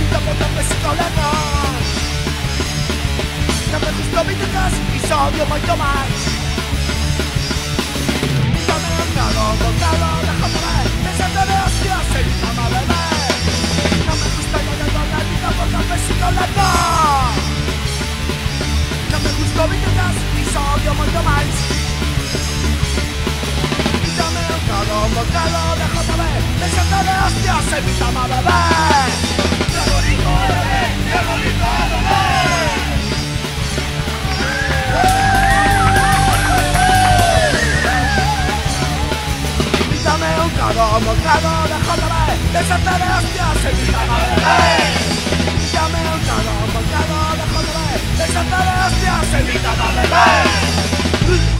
tampoco besito legal. Non me gusto vídeos e só odio moito máis. Dame un trago, bocado, déjame ver. Pensando de hostias, evítame a beber. Non me gusta nada con la vida porque un besito legal. Non me gusto vídeos e só odio moito máis. Dame un trago, bocado, déjame ver. Pensando de hostias, evítame a beber. Diabolito a beber, diabolito a beber. Invítame un trago, bocado, déjame ver. Pensando de hostias, evítame a beber. Invítame un trago, bocado, déjame ver. Pensando de hostias, evítame a beber.